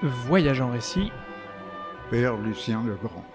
Voyage en récit. Père Lucien Legrand.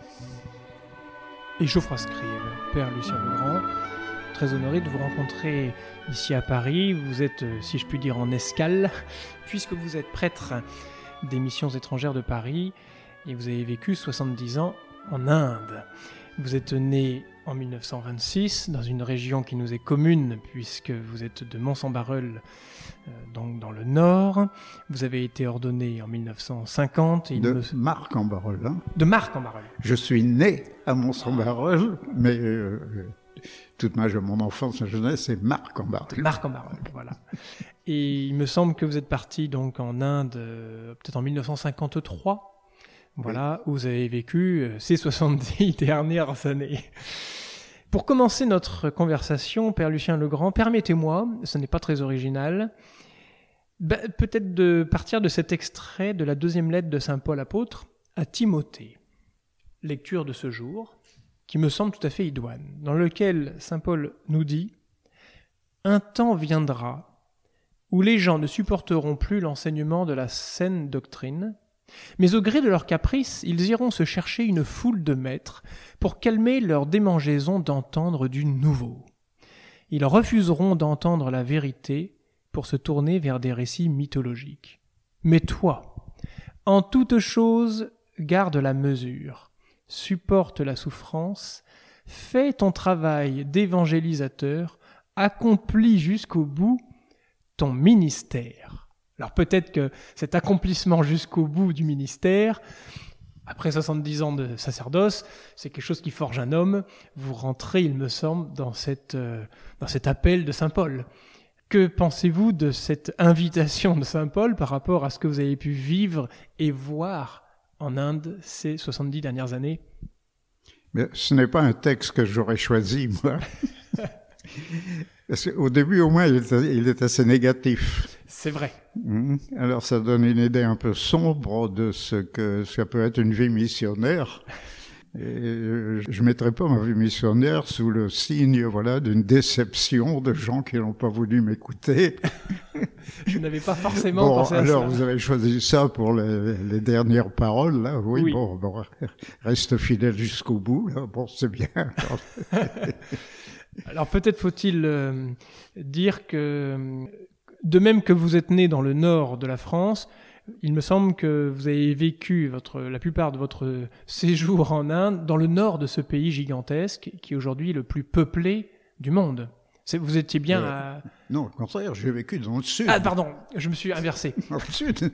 Et Geoffroy Scribe, Père Lucien Legrand. Très honoré de vous rencontrer ici à Paris. Vous êtes, si je puis dire, en escale, puisque vous êtes prêtre des missions étrangères de Paris et vous avez vécu 70 ans en Inde. Vous êtes né en 1926 dans une région qui nous est commune puisque vous êtes de Mons-en-Barœul, donc dans le nord. Vous avez été ordonné en 1950. Marc-en-Barœul. Hein. De Marc-en-Barœul. Je suis né à Mons-en-Barœul, mais toute mon enfance, ma jeunesse, c'est Marc-en-Barœul. Marc-en-Barœul, voilà. Et il me semble que vous êtes parti donc en Inde peut-être en 1953. Voilà, où vous avez vécu ces 70 dernières années. Pour commencer notre conversation, Père Lucien Legrand, permettez-moi, ce n'est pas très original, peut-être de partir de cet extrait de la deuxième lettre de saint Paul apôtre à Timothée. Lecture de ce jour, qui me semble tout à fait idoine, dans lequel saint Paul nous dit « Un temps viendra où les gens ne supporteront plus l'enseignement de la saine doctrine, mais au gré de leurs caprices, ils iront se chercher une foule de maîtres pour calmer leur démangeaison d'entendre du nouveau. Ils refuseront d'entendre la vérité pour se tourner vers des récits mythologiques. Mais toi, en toute chose, garde la mesure, supporte la souffrance, fais ton travail d'évangélisateur, accomplis jusqu'au bout ton ministère. » Alors peut-être que cet accomplissement jusqu'au bout du ministère, après 70 ans de sacerdoce, c'est quelque chose qui forge un homme. Vous rentrez, il me semble, dans cet appel de saint Paul. Que pensez-vous de cette invitation de saint Paul par rapport à ce que vous avez pu vivre et voir en Inde ces 70 dernières années? Mais ce n'est pas un texte que j'aurais choisi, moi. Parce qu'au début, au moins, il est assez négatif. C'est vrai. Alors, ça donne une idée un peu sombre de ce que ça peut être une vie missionnaire. Et je ne mettrai pas ma vie missionnaire sous le signe, voilà, d'une déception de gens qui n'ont pas voulu m'écouter. Je n'avais pas forcément pensé à ça. Alors, vous avez choisi ça pour les dernières paroles, là. Oui. Bon, reste fidèle jusqu'au bout, là. Bon, c'est bien. Alors peut-être faut-il dire que, de même que vous êtes né dans le nord de la France, il me semble que vous avez vécu la plupart de votre séjour en Inde dans le nord de ce pays gigantesque qui est aujourd'hui le plus peuplé du monde. Vous étiez bien à... Non, au contraire, j'ai vécu dans le sud. Ah, pardon, je me suis inversé. Dans le sud.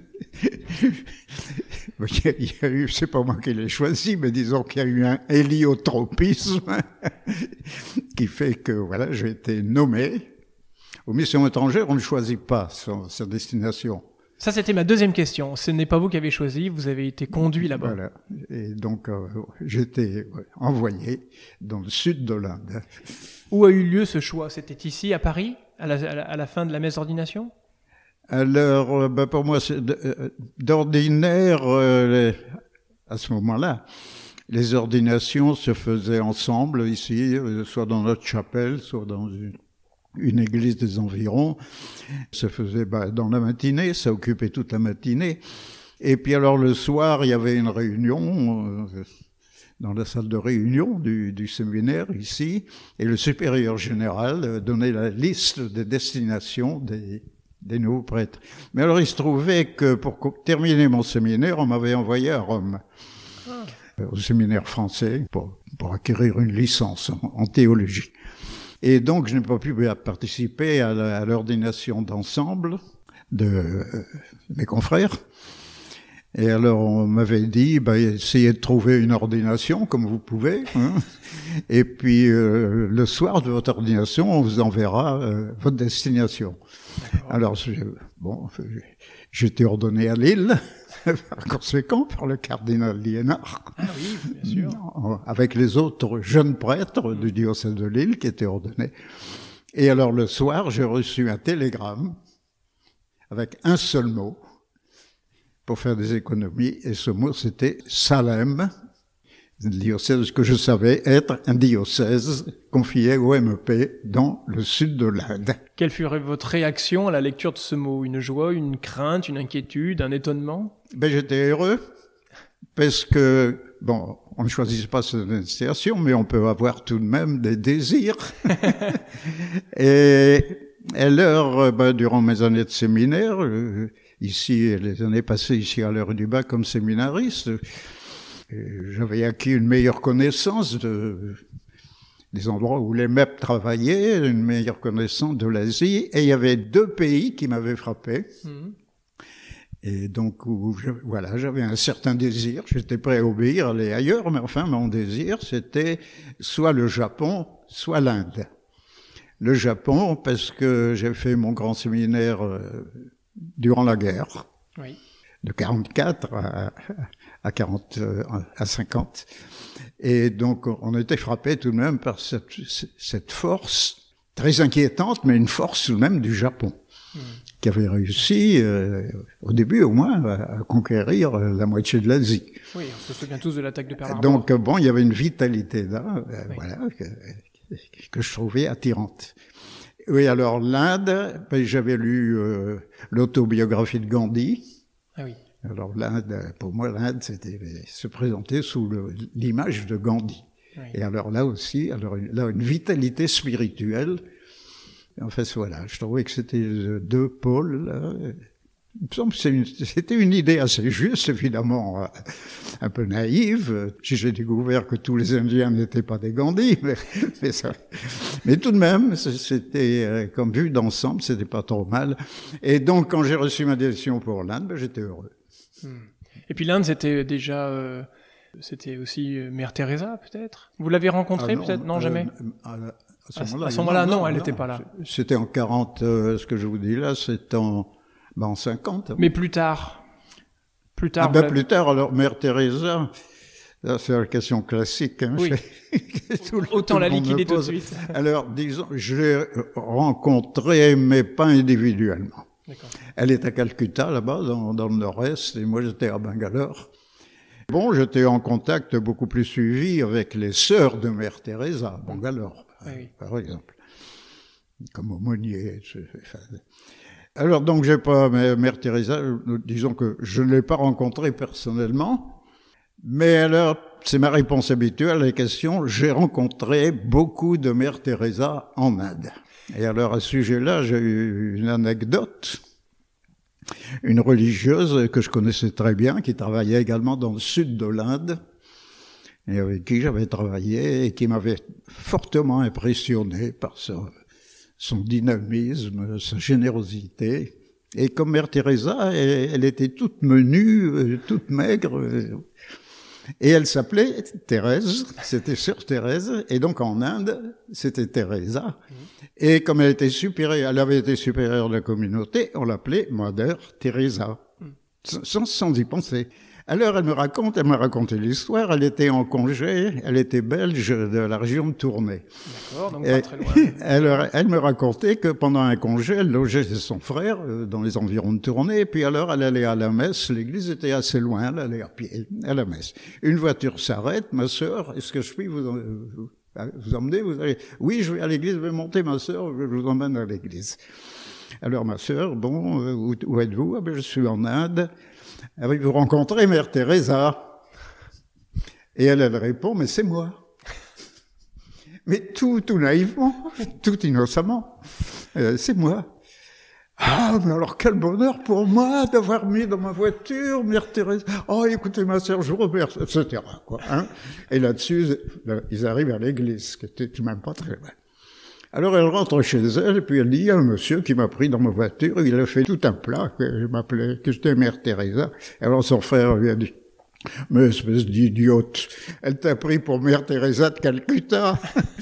Il y a eu, c'est pas moi qui l'ai choisi, mais disons qu'il y a eu un héliotropisme qui fait que, voilà, j'ai été nommé. Aux missions étrangères, on ne choisit pas sa destination. Ça, c'était ma deuxième question. Ce n'est pas vous qui avez choisi, vous avez été conduit là-bas. Voilà. Et donc, j'étais envoyé dans le sud de l'Inde. Où a eu lieu ce choix? C'était ici, à Paris, à la fin de la messe d'ordination? Alors, pour moi, d'ordinaire, à ce moment-là, les ordinations se faisaient ensemble ici, soit dans notre chapelle, soit dans une église des environs. Ça faisait dans la matinée, ça occupait toute la matinée. Et puis alors le soir, il y avait une réunion dans la salle de réunion du séminaire ici, et le supérieur général donnait la liste des destinations des nouveaux prêtres. Mais alors il se trouvait que pour terminer mon séminaire, on m'avait envoyé à Rome, au séminaire français, pour acquérir une licence en théologie. Et donc, je n'ai pas pu participer à l'ordination d'ensemble de mes confrères. Et alors, on m'avait dit, essayez de trouver une ordination comme vous pouvez. Hein. Et puis, le soir de votre ordination, on vous enverra votre destination. Alors, j'étais ordonné à Lille, par conséquent, par le cardinal Liénard. Ah oui, bien sûr. Avec les autres jeunes prêtres du diocèse de Lille qui étaient ordonnés. Et alors, le soir, j'ai reçu un télégramme avec un seul mot pour faire des économies. Et ce mot, c'était Salem. diocèse que je savais être un diocèse confié au MEP dans le sud de l'Inde. Quelle fut votre réaction à la lecture de ce mot? Une joie, une crainte, une inquiétude, un étonnement? Ben, j'étais heureux parce que, bon, on ne choisit pas cette destination, mais on peut avoir tout de même des désirs. Et alors, durant mes années de séminaire, ici, les années passées ici à l'heure du bac comme séminariste, j'avais acquis une meilleure connaissance des endroits où les MEP travaillaient, une meilleure connaissance de l'Asie, et il y avait 2 pays qui m'avaient frappé. Et donc, voilà, j'avais un certain désir, j'étais prêt à obéir, aller ailleurs, mais enfin, mon désir, c'était soit le Japon, soit l'Inde. Le Japon, parce que j'ai fait mon grand séminaire durant la guerre, oui. De 44 à 50. Et donc, on était frappé tout de même par cette force très inquiétante, mais une force tout de même du Japon, qui avait réussi, au début au moins, à conquérir la moitié de l'Asie. Oui, on se souvient tous de l'attaque de Pearl Harbor. Donc, bon, il y avait une vitalité là, oui. Voilà, que je trouvais attirante. Oui, alors l'Inde, j'avais lu l'autobiographie de Gandhi. Ah oui. Alors l'Inde, pour moi, l'Inde, c'était se présenter sous l'image de Gandhi. Oui. Et alors là aussi, une vitalité spirituelle. En fait, voilà, je trouvais que c'était 2 pôles. Là. Il me semble que c'était une idée assez juste, évidemment, un peu naïve. J'ai découvert que tous les Indiens n'étaient pas des Gandhi, mais tout de même, c'était comme vue d'ensemble, c'était pas trop mal. Et donc, quand j'ai reçu ma décision pour l'Inde, j'étais heureux. Et puis l'Inde, c'était déjà, c'était aussi Mère Teresa, peut-être. Vous l'avez rencontrée, peut-être? Non, jamais. À ce moment-là, non, elle n'était pas là. C'était en 40. Ce que je vous dis là, c'est en 50. Mais plus tard. Plus tard. Plus tard. Alors, Mère Teresa. C'est la question classique. Hein, oui. Autant la liquider tout de suite. Alors, disons, je l'ai rencontrée, mais pas individuellement. Elle est à Calcutta, là-bas, dans le nord-est, et moi j'étais à Bangalore. Bon, j'étais en contact beaucoup plus suivi avec les sœurs de Mère Teresa, à Bangalore, par exemple, comme aumônier. Alors donc, j'ai pas Mère Teresa, disons que je ne l'ai pas rencontrée personnellement, mais alors, c'est ma réponse habituelle à la question, j'ai rencontré beaucoup de Mère Teresa en Inde. Et alors, à ce sujet-là, j'ai eu une anecdote. Une religieuse que je connaissais très bien, qui travaillait également dans le sud de l'Inde, et avec qui j'avais travaillé, et qui m'avait fortement impressionné par son dynamisme, sa générosité. Et comme Mère Teresa, elle était toute menue, toute maigre, et elle s'appelait Thérèse, c'était Sœur Thérèse, et donc en Inde, c'était Teresa. Et comme elle avait été supérieure de la communauté, on l'appelait Mother Teresa, sans y penser. Alors elle m'a raconté l'histoire, elle était en congé, elle était belge de la région de Tournai. D'accord, donc pas très loin. Alors elle me racontait que pendant un congé, elle logeait chez son frère dans les environs de Tournai, et puis alors elle allait à la messe, l'église était assez loin, elle allait à pied à la messe. Une voiture s'arrête, ma sœur, est-ce que je puis vous emmener? Vous allez, oui, je vais à l'église, je vais monter ma sœur, je vous emmène à l'église. Alors ma sœur, bon, où êtes-vous? Ah ben je suis en Inde. Avez-vous rencontré Mère Teresa? Et elle répond, mais c'est moi. Mais tout naïvement, tout innocemment, c'est moi. Ah, mais alors quel bonheur pour moi d'avoir mis dans ma voiture Mère Teresa. Oh, écoutez ma sœur, je vous remercie, etc. Quoi, hein. Et là-dessus, ils arrivent à l'église, qui était même pas très loin. Alors elle rentre chez elle, et puis elle dit, il y a un monsieur qui m'a pris dans ma voiture, il a fait tout un plat, que j'étais Mère Teresa. Alors son frère lui a dit, mais espèce d'idiote, elle t'a pris pour Mère Teresa de Calcutta.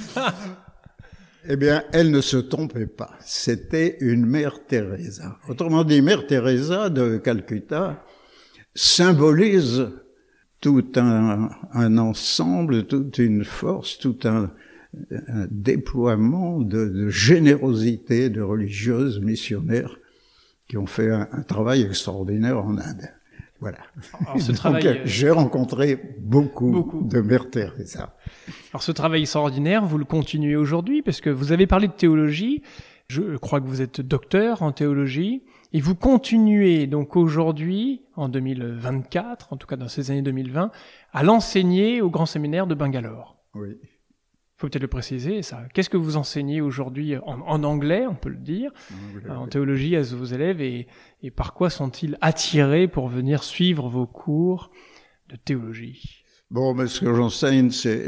Eh bien, elle ne se trompait pas. C'était une Mère Teresa. Autrement dit, Mère Teresa de Calcutta symbolise tout un ensemble, toute une force, tout un déploiement de générosité de religieuses missionnaires qui ont fait un travail extraordinaire en Inde. Voilà. Alors, ce Donc, travail, j'ai rencontré beaucoup de Mère Teresa. alors ce travail extraordinaire, vous le continuez aujourd'hui parce que vous avez parlé de théologie. Je crois que vous êtes docteur en théologie et vous continuez donc aujourd'hui, en 2024, en tout cas dans ces années 2020, à l'enseigner au Grand Séminaire de Bangalore. Oui. Faut peut-être le préciser, ça. Qu'est-ce que vous enseignez aujourd'hui en anglais, on peut le dire, en théologie à vos élèves et par quoi sont-ils attirés pour venir suivre vos cours de théologie? Bon, mais ce que j'enseigne, c'est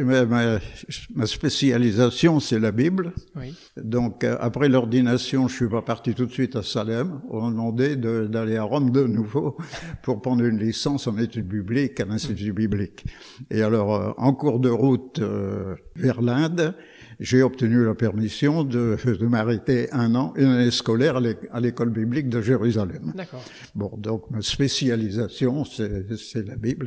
ma spécialisation, c'est la Bible. Oui. Donc, après l'ordination, je suis pas parti tout de suite à Salem. On m'a demandé d'aller à Rome de nouveau pour prendre une licence en études bibliques à l'Institut biblique. Et alors, en cours de route vers l'Inde, j'ai obtenu la permission de m'arrêter une année scolaire à l'école biblique de Jérusalem. D'accord. Bon, donc ma spécialisation, c'est la Bible.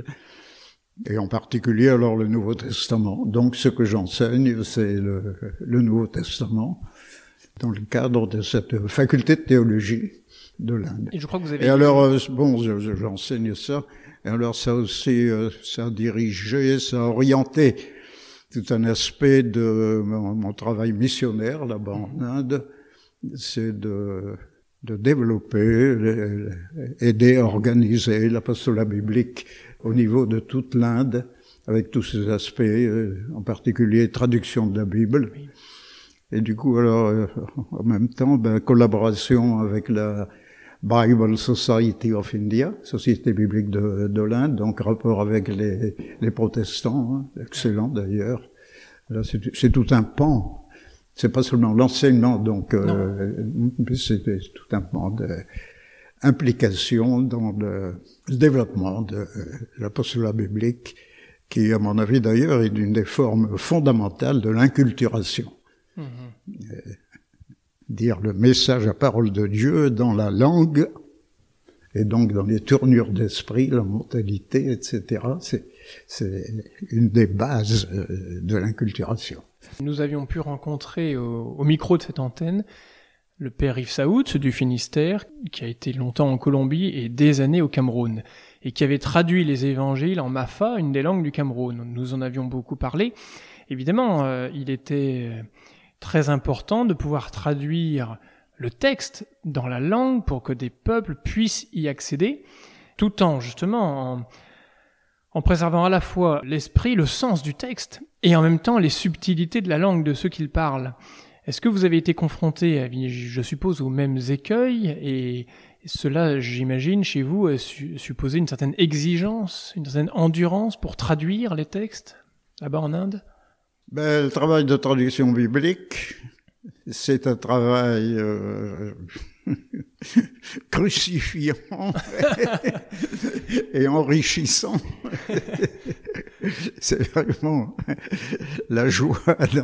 Et en particulier, alors, le Nouveau Testament. Donc, ce que j'enseigne, c'est le Nouveau Testament, dans le cadre de cette faculté de théologie de l'Inde. Et je crois que vous avez... Et alors, bon, j'enseigne ça. Et alors, ça aussi, ça a dirigé, ça a orienté tout un aspect de mon travail missionnaire, là-bas en Inde. C'est de développer, aider à organiser l'apostolat biblique au niveau de toute l'Inde, avec tous ces aspects, en particulier traduction de la Bible. Oui. Et du coup, alors, en même temps, collaboration avec la Bible Society of India, Société biblique de l'Inde, donc rapport avec les protestants, hein, excellent d'ailleurs. Là, c'est tout un pan. C'est pas seulement l'enseignement, donc c'est tout un pan d'implication dans le développement de l'apostolat biblique, qui, à mon avis d'ailleurs, est une des formes fondamentales de l'inculturation. Dire le message à parole de Dieu dans la langue, et donc dans les tournures d'esprit, la mentalité, etc. C'est une des bases de l'inculturation. Nous avions pu rencontrer au micro de cette antenne le père Yves Saoud du Finistère, qui a été longtemps en Colombie et des années au Cameroun, et qui avait traduit les évangiles en Mafa, une des langues du Cameroun. Nous en avions beaucoup parlé. Évidemment, il était très important de pouvoir traduire le texte dans la langue pour que des peuples puissent y accéder, tout en, justement, en préservant à la fois l'esprit, le sens du texte, et en même temps les subtilités de la langue de ceux qui le parlent. Est-ce que vous avez été confronté, je suppose, aux mêmes écueils, et cela, j'imagine, chez vous, supposait une certaine exigence, une certaine endurance pour traduire les textes, là-bas en Inde? Le travail de traduction biblique, c'est un travail crucifiant et enrichissant. C'est vraiment la joie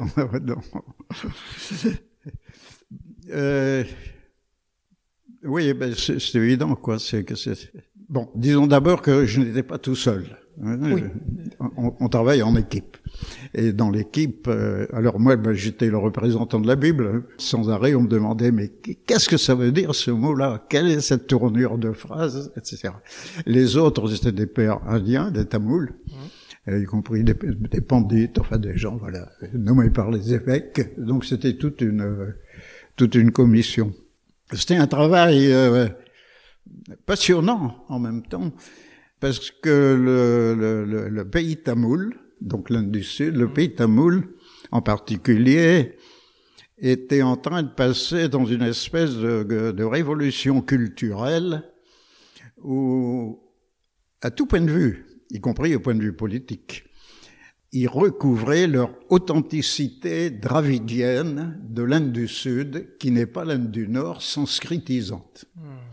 oui, c'est évident, quoi. Bon, disons d'abord que je n'étais pas tout seul. Oui. On travaille en équipe. Et dans l'équipe, alors moi, j'étais le représentant de la Bible. Sans arrêt, on me demandait, mais qu'est-ce que ça veut dire ce mot-là? Quelle est cette tournure de phrase, etc. Les autres, c'était des pères indiens, des Tamouls, y compris des pandits, enfin des gens, voilà, nommés par les évêques. Donc c'était toute une commission. C'était un travail passionnant en même temps, parce que le pays tamoul, donc l'Inde du Sud, le pays tamoul en particulier, était en train de passer dans une espèce de révolution culturelle où, à tout point de vue, y compris au point de vue politique, ils recouvraient leur authenticité dravidienne de l'Inde du Sud, qui n'est pas l'Inde du Nord, sanskritisante.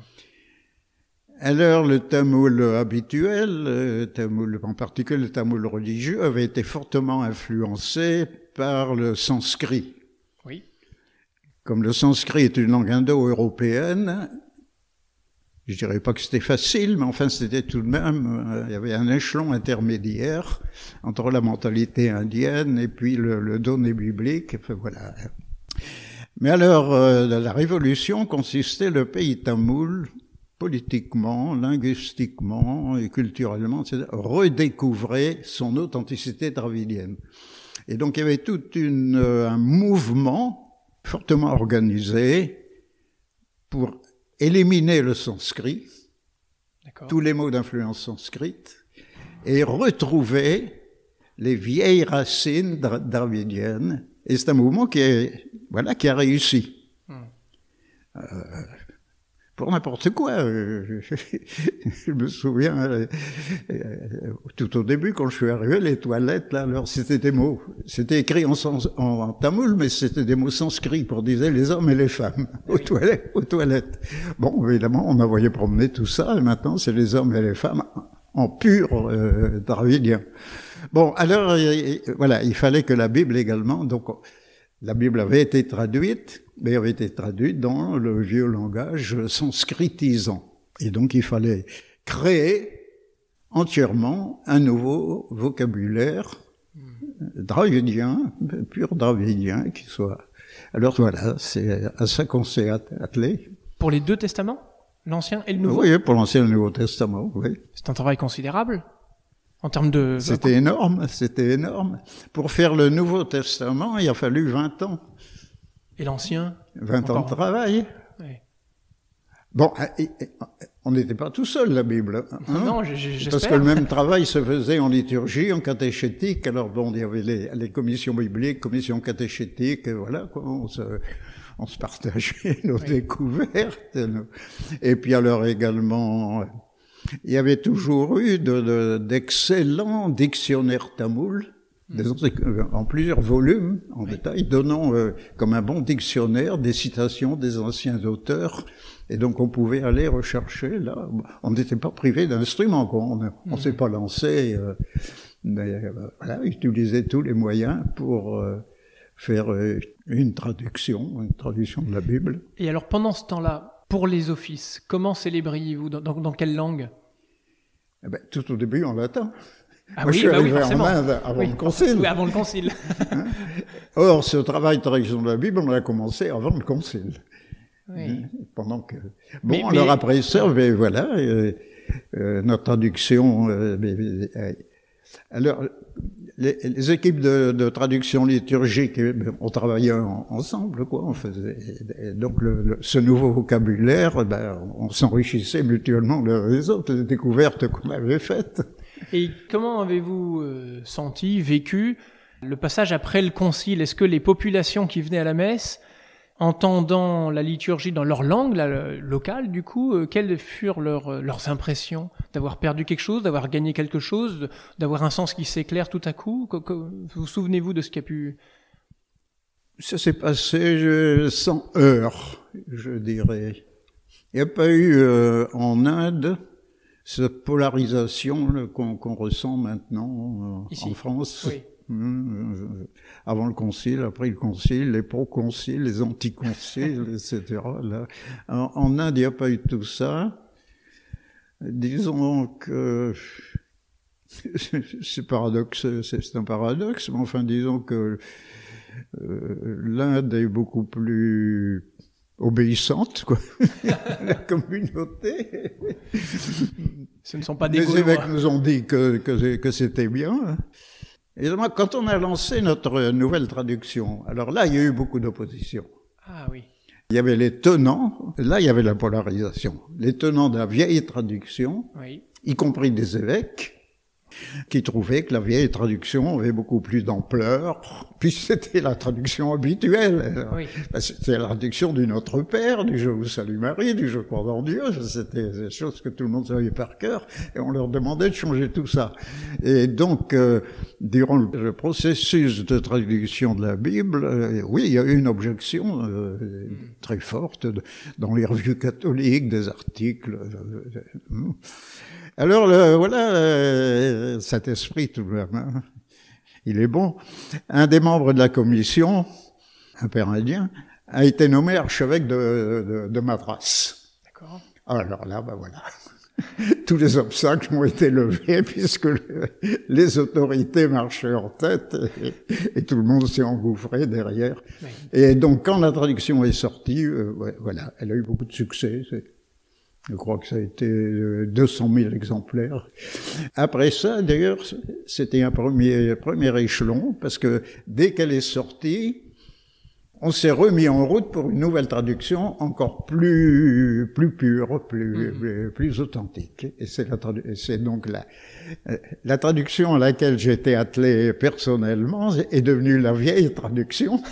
Alors, le tamoul habituel, en particulier le tamoul religieux, avait été fortement influencé par le sanskrit. Oui. Comme le sanskrit est une langue indo-européenne, je dirais pas que c'était facile, mais enfin c'était tout de même, il y avait un échelon intermédiaire entre la mentalité indienne et puis le donné biblique, enfin voilà. Mais alors, la révolution consistait, le pays tamoul politiquement, linguistiquement et culturellement, etc., redécouvrait son authenticité dravidienne. Et donc il y avait tout un mouvement fortement organisé pour éliminer le sanskrit, tous les mots d'influence sanskrite, et retrouver les vieilles racines dravidiennes. Et c'est un mouvement qui a réussi. Pour n'importe quoi. Je me souviens, tout au début, quand je suis arrivé, les toilettes, là, alors c'était des mots. C'était écrit en tamoul, mais c'était des mots sanscrits pour dire les hommes et les femmes aux toilettes. Bon, évidemment, on m'a voyé promener tout ça, et maintenant, c'est les hommes et les femmes en pur dravidien. Bon, alors, voilà, il fallait que la Bible également, donc, la Bible avait été traduite, mais avait été traduite dans le vieux langage sanskritisant. Et donc, il fallait créer entièrement un nouveau vocabulaire dravidien, pur dravidien, qui soit... Alors voilà, c'est à ça qu'on s'est attelé. Pour les deux testaments, l'Ancien et le Nouveau? Oui, pour l'Ancien et le Nouveau Testament, oui. C'est un travail considérable en termes de... C'était énorme. Pour faire le Nouveau Testament, il a fallu 20 ans. Et l'Ancien? 20 ans de travail. Oui. Bon, on n'était pas tout seul, la Bible. Hein, non, j'espère. Parce que le même travail se faisait en liturgie, en catéchétique. Alors bon, il y avait les commissions bibliques, commissions catéchétiques, et voilà, quoi, on se partageait nos découvertes. Et puis alors également, il y avait toujours eu d'excellents dictionnaires tamouls, en plusieurs volumes, en détail, donnant comme un bon dictionnaire des citations des anciens auteurs. Et donc on pouvait aller rechercher, là, on n'était pas privé d'instruments, quoi. On s'est pas lancé, mais voilà, utiliser tous les moyens pour faire une traduction de la Bible. Et alors pendant ce temps-là, pour les offices, comment célébriez-vous? Dans quelle langue? Eh ben, tout au début en latin. Ah moi, oui, je suis arrivé forcément. en Inde avant le Concile. Oui, avant le Concile. Hein? Or, ce travail de traduction de la Bible, on l'a commencé avant le Concile. Oui. Pendant que... Bon, alors après ça, ben, voilà, notre traduction... alors, les équipes de traduction liturgique, on travaillait ensemble, quoi. On faisait, donc ce nouveau vocabulaire, ben, on s'enrichissait mutuellement les autres, les découvertes qu'on avait faites. Et comment avez-vous senti, vécu le passage après le Concile? Est-ce que les populations qui venaient à la messe, entendant la liturgie dans leur langue locale, du coup, quelles furent leurs impressions? D'avoir perdu quelque chose, d'avoir gagné quelque chose, d'avoir un sens qui s'éclaire tout à coup? Vous souvenez-vous de ce qui a pu... Ça s'est passé sans heurts, je dirais. Il n'y a pas eu en Inde cette polarisation qu'on ressent maintenant en France. Oui. Avant le Concile, après le Concile, les pro-conciles, les anti-conciles, etc. Là. En Inde, il n'y a pas eu tout ça. Disons que c'est un paradoxe, mais enfin, disons que l'Inde est beaucoup plus obéissante, quoi. La communauté. Ce ne sont pas des Les évêques nous ont dit que c'était bien. Évidemment, quand on a lancé notre nouvelle traduction, alors là, il y a eu beaucoup d'opposition. Ah oui. Il y avait les tenants, là, il y avait la polarisation. Les tenants de la vieille traduction, oui, y compris des évêques, qui trouvaient que la vieille traduction avait beaucoup plus d'ampleur, puis c'était la traduction habituelle. Oui. C'était la traduction du Notre Père, du Je vous salue Marie, du Je crois en Dieu, c'était des choses que tout le monde savait par cœur, et on leur demandait de changer tout ça. Et donc, durant le processus de traduction de la Bible, oui, il y a eu une objection très forte dans les revues catholiques, des articles. Alors, voilà, cet esprit tout de même, hein, il est bon. Un des membres de la commission, un père indien, a été nommé archevêque de Madras. D'accord. Alors là, ben voilà, tous les obstacles ont été levés puisque les autorités marchaient en tête et tout le monde s'est engouffré derrière. Oui. Et donc, quand la traduction est sortie, voilà, elle a eu beaucoup de succès. Je crois que ça a été 200 000 exemplaires. Après ça, d'ailleurs, c'était un premier échelon, parce que dès qu'elle est sortie, on s'est remis en route pour une nouvelle traduction encore plus pure, plus authentique. Et c'est donc la traduction à laquelle j'étais attelé personnellement est devenue la vieille traduction.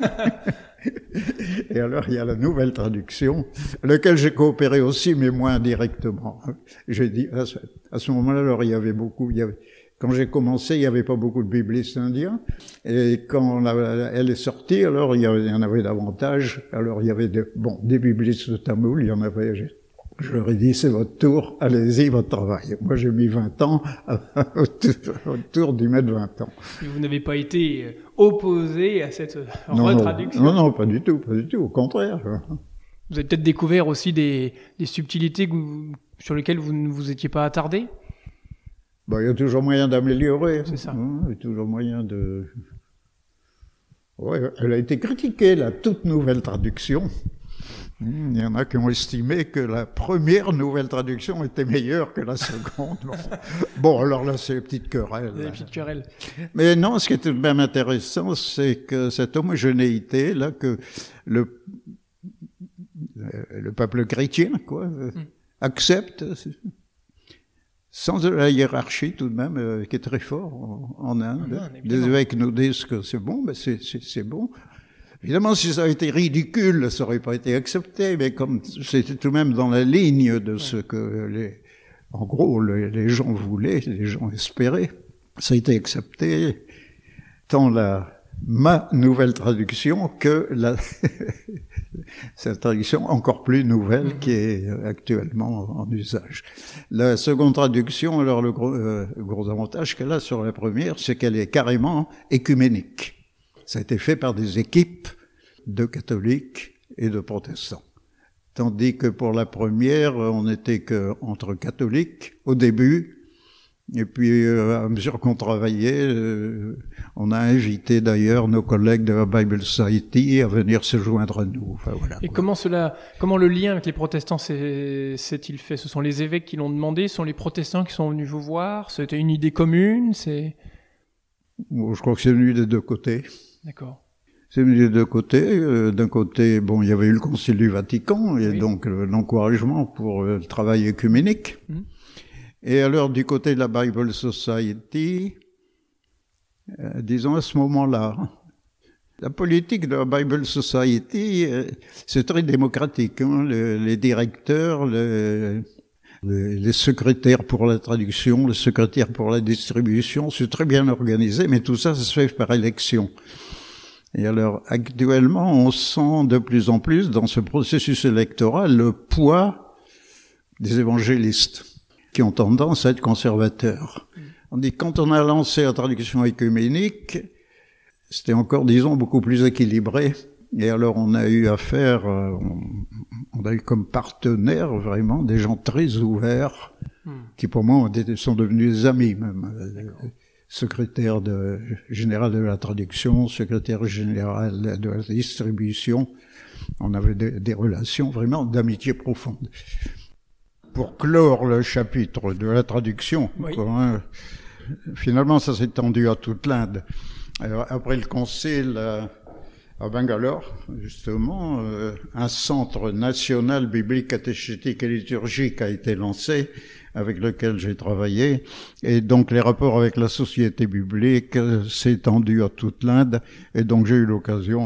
Et alors, il y a la nouvelle traduction, à laquelle j'ai coopéré aussi, mais moins directement. J'ai dit, à ce moment-là, alors, quand j'ai commencé, il n'y avait pas beaucoup de biblistes indiens. Et quand elle est sortie, alors, il y en avait davantage. Alors, il y avait des biblistes de tamoul, il y en avait. Je leur ai dit, c'est votre tour, allez-y, votre travail. Moi, j'ai mis 20 ans, autour d'y mettre 20 ans. Et vous n'avez pas été opposé à cette retraduction? Non, pas du tout, au contraire. Vous avez peut-être découvert aussi des subtilités sur lesquelles vous ne vous étiez pas attardé? Il y a toujours moyen d'améliorer. C'est ça. Il y a toujours moyen de... Ouais, elle a été critiquée, la toute nouvelle traduction. Il y en a qui ont estimé que la première nouvelle traduction était meilleure que la seconde. Bon, alors là, c'est les petites querelles. Les petites querelles. Mais non, ce qui est tout de même intéressant, c'est que cette homogénéité, là, que le peuple chrétien, accepte, sans la hiérarchie tout de même, qui est très fort en Inde. Des évêques nous disent que c'est bon, mais c'est bon. Évidemment, si ça avait été ridicule, ça n'aurait pas été accepté, mais comme c'était tout de même dans la ligne de ce que en gros, les gens voulaient, les gens espéraient, ça a été accepté, tant ma nouvelle traduction que cette traduction encore plus nouvelle qui est actuellement en usage. La seconde traduction, alors le gros avantage qu'elle a sur la première, c'est qu'elle est carrément écuménique. Ça a été fait par des équipes de catholiques et de protestants. Tandis que pour la première, on n'était qu'entre catholiques au début, et puis à mesure qu'on travaillait, on a invité d'ailleurs nos collègues de la Bible Society à venir se joindre à nous. Enfin, voilà. Et comment le lien avec les protestants s'est-il fait? Ce sont les évêques qui l'ont demandé, ce sont les protestants qui sont venus vous voir? C'était une idée commune? Je crois que c'est venu des deux côtés. D'accord. C'est venu des deux côtés. D'un côté, il y avait eu le Concile du Vatican, et donc l'encouragement pour le travail œcuménique. Et alors, du côté de la Bible Society, disons à ce moment-là, la politique de la Bible Society, c'est très démocratique. Les directeurs, les secrétaires pour la traduction, les secrétaires pour la distribution, c'est très bien organisé, mais tout ça, ça se fait par élection. Et alors, actuellement, on sent de plus en plus dans ce processus électoral le poids des évangélistes, qui ont tendance à être conservateurs. On dit, quand on a lancé la traduction œcuménique, c'était encore, disons, beaucoup plus équilibré. Et alors, on a eu affaire, on a eu comme partenaires, vraiment, des gens très ouverts, qui pour moi sont devenus des amis même. Secrétaire général de la traduction, secrétaire général de la distribution. On avait des relations vraiment d'amitié profonde. Pour clore le chapitre de la traduction, finalement ça s'est étendu à toute l'Inde. Alors, après le concile à Bangalore, justement, un centre national biblique, catéchétique et liturgique a été lancé, avec lequel j'ai travaillé, et donc les rapports avec la société biblique s'est étendu à toute l'Inde, et donc j'ai eu l'occasion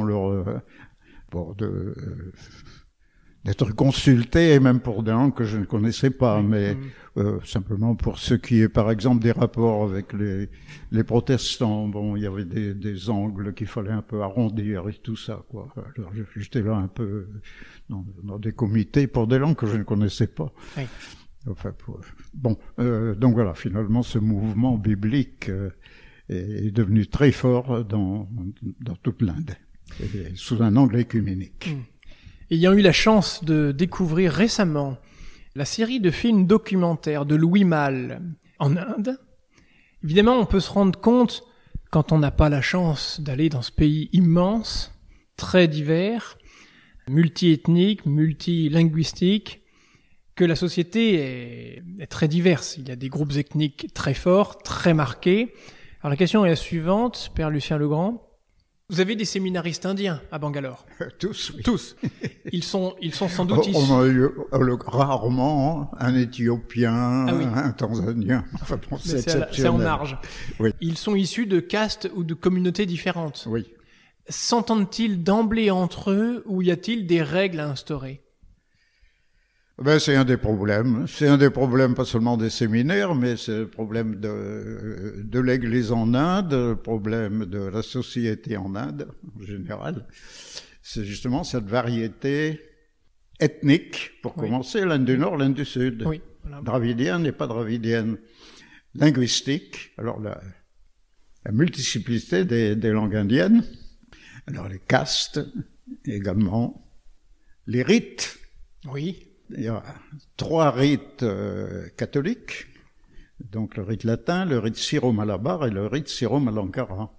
d'être consulté, et même pour des langues que je ne connaissais pas, mais simplement pour ce qui est, par exemple, des rapports avec les protestants. Il y avait des angles qu'il fallait un peu arrondir et tout ça, quoi. Alors j'étais là un peu dans des comités pour des langues que je ne connaissais pas. Oui. Enfin, donc voilà, finalement, ce mouvement biblique est devenu très fort dans toute l'Inde, sous un angle œcuménique. Ayant eu la chance de découvrir récemment la série de films documentaires de Louis Malle en Inde, évidemment, on peut se rendre compte, quand on n'a pas la chance d'aller dans ce pays immense, très divers, multiethnique, multilinguistique, que la société est très diverse. Il y a des groupes ethniques très forts, très marqués. Alors la question est la suivante, Père Lucien Legrand. Vous avez des séminaristes indiens à Bangalore? Tous, oui. Tous. Ils sont sans doute issus... On a eu rarement un Éthiopien, oui. un Tanzanien. Enfin, bon, c'est exceptionnel. C'est en marge. Oui. Ils sont issus de castes ou de communautés différentes. Oui. S'entendent-ils d'emblée entre eux ou y a-t-il des règles à instaurer? Ben, c'est un des problèmes. C'est un des problèmes pas seulement des séminaires, mais c'est le problème de l'Église en Inde, le problème de la société en Inde, en général. C'est justement cette variété ethnique, pour commencer, l'Inde du Nord, l'Inde du Sud. Oui, voilà. Dravidienne et pas dravidienne. Linguistique, alors la multiplicité des langues indiennes. Alors les castes, également. Les rites. Oui. Il y a 3 rites catholiques, donc le rite latin, le rite syro-malabar et le rite syro-malankara.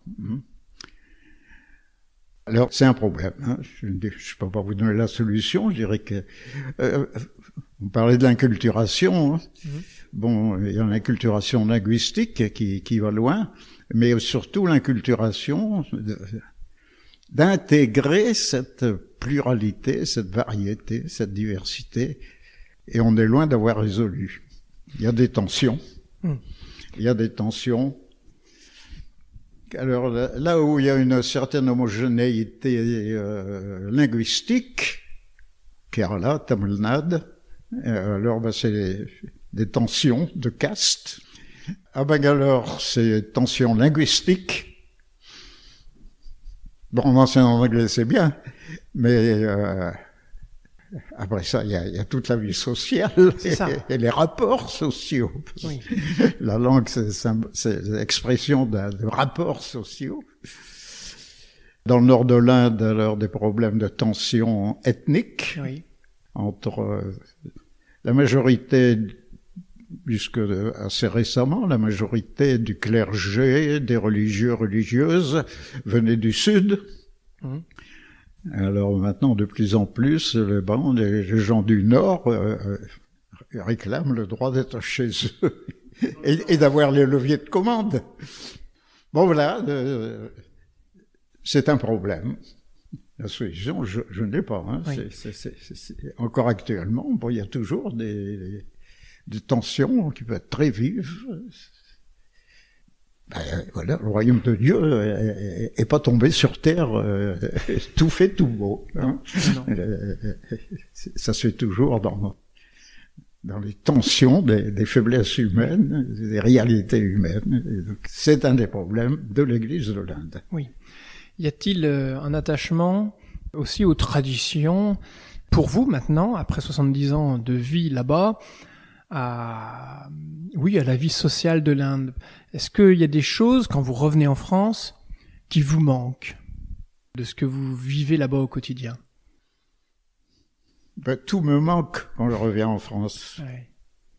Alors c'est un problème, hein. Je ne peux pas vous donner la solution, je dirais que... on parlait de l'inculturation, hein. Bon, il y a l'inculturation linguistique qui va loin, mais surtout l'inculturation d'intégrer cette pluralité, cette variété, cette diversité, et on est loin d'avoir résolu. Il y a des tensions. Il y a des tensions. Alors là où il y a une certaine homogénéité linguistique, Kerala, Tamil Nadu, alors c'est des tensions de caste. À Bangalore, c'est tensions linguistiques. Bon, m'enseigner en anglais, c'est bien, mais après ça, il y a toute la vie sociale et les rapports sociaux. Oui. La langue, c'est l'expression de rapports sociaux. Dans le nord de l'Inde, alors, des problèmes de tension ethnique entre la majorité, jusque assez récemment, la majorité du clergé, des religieux, religieuses, venait du Sud. Alors maintenant, de plus en plus, les gens du Nord réclament le droit d'être chez eux et d'avoir les leviers de commande. Bon voilà, c'est un problème. La solution, je ne l'ai pas. Hein. Encore actuellement, bon, il y a toujours des tensions qui peuvent être très vives. Ben, voilà, le royaume de Dieu est pas tombé sur terre tout fait tout beau. Hein. Ça se fait toujours dans les tensions des faiblesses humaines, des réalités humaines. C'est un des problèmes de l'Église de l'Inde. Oui. Y a-t-il un attachement aussi aux traditions pour vous maintenant, après 70 ans de vie là-bas, à la vie sociale de l'Inde? Est-ce qu'il y a des choses, quand vous revenez en France, qui vous manquent de ce que vous vivez là-bas au quotidien? Ben, tout me manque quand je reviens en France. Ouais.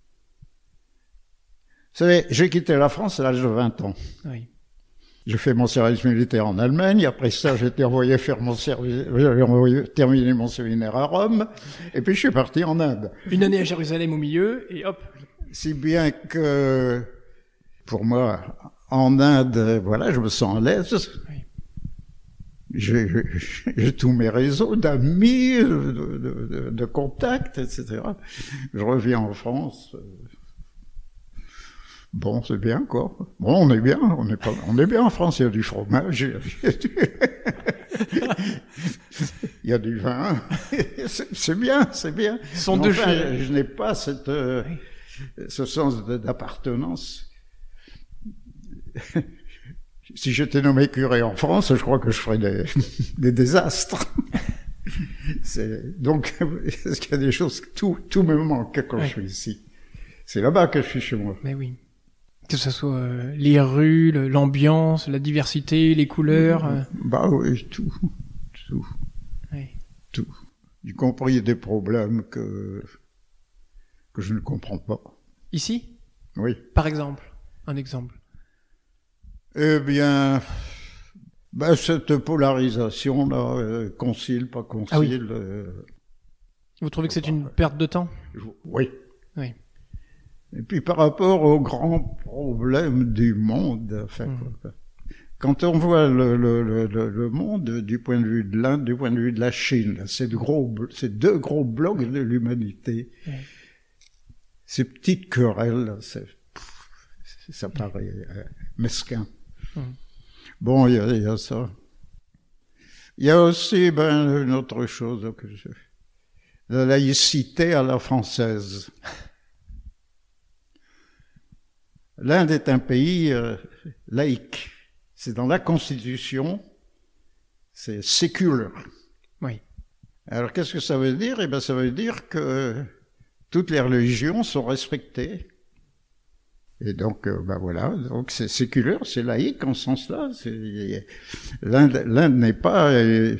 Vous savez, j'ai quitté la France à l'âge de 20 ans. Oui. J'ai fait mon service militaire en Allemagne. Après ça, j'ai été envoyé faire j'ai terminé mon séminaire à Rome. Et puis, je suis parti en Inde. Une année à Jérusalem au milieu, et hop. Si bien que, pour moi, en Inde, voilà, je me sens à l'aise. Oui. J'ai tous mes réseaux d'amis, de contacts, etc. Je reviens en France. Bon, c'est bien, quoi. Bon, on est bien, on est bien en France, il y a du fromage, il y a du vin, c'est bien, c'est bien. Je n'ai pas ce sens d'appartenance. Si j'étais nommé curé en France, je crois que je ferais des désastres. Donc, est-ce qu'il y a des choses, tout me manque quand je suis ici. C'est là-bas que je suis chez moi. Mais oui. Que ce soit les rues, l'ambiance, la diversité, les couleurs. Bah oui, tout. Oui. Tout. Y compris des problèmes que je ne comprends pas. Ici? Oui. Par exemple, un exemple. Eh bien, cette polarisation là, concile, pas concile. Vous trouvez que c'est une perte de temps? Oui. Oui. Et puis par rapport aux grands problèmes du monde, enfin, quand on voit le monde du point de vue de l'Inde, du point de vue de la Chine, ces deux gros blocs de l'humanité, ces petites querelles, ça paraît mesquin. Bon, il y a ça. Il y a aussi une autre chose, la laïcité à la française. L'Inde est un pays laïque. C'est dans la Constitution, c'est séculaire. Oui. Alors qu'est-ce que ça veut dire? Eh bien, ça veut dire que toutes les religions sont respectées. Et donc, voilà, donc c'est séculaire, c'est laïque en ce sens-là. L'Inde n'est pas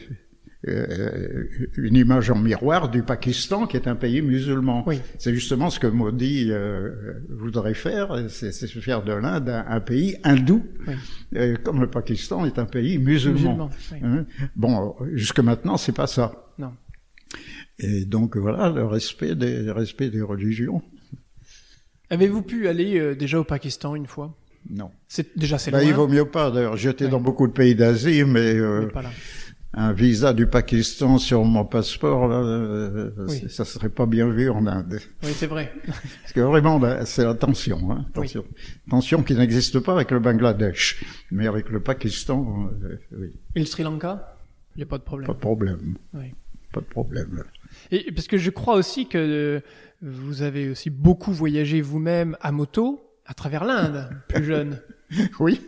une image en miroir du Pakistan, qui est un pays musulman. Oui. C'est justement ce que Modi voudrait faire, c'est faire de l'Inde un pays hindou, comme le Pakistan est un pays musulman. Oui. Bon, jusque maintenant, c'est pas ça. Non. Et donc voilà, le respect des religions. Avez-vous pu aller déjà au Pakistan une fois? Non. C'est loin. Il vaut mieux pas, d'ailleurs. J'étais dans beaucoup de pays d'Asie, mais pas là. Un visa du Pakistan sur mon passeport, là, ça serait pas bien vu en Inde. Oui, c'est vrai. Parce que vraiment, c'est la tension. Hein, tension. Oui. Tension qui n'existe pas avec le Bangladesh, mais avec le Pakistan, oui. Et le Sri Lanka? Il n'y a pas de problème. Pas de problème. Oui. Pas de problème. Et parce que je crois aussi que vous avez aussi beaucoup voyagé vous-même à moto à travers l'Inde, plus jeune. Oui.